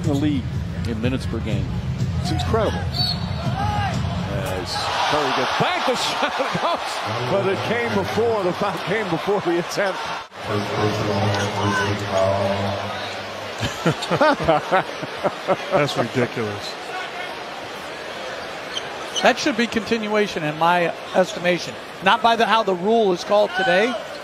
the league in minutes per game. It's incredible. As Curry gets back, the shot goes, but it came before the foul came before the attempt. That's ridiculous. That should be continuation in my estimation. Not by how the rule is called today,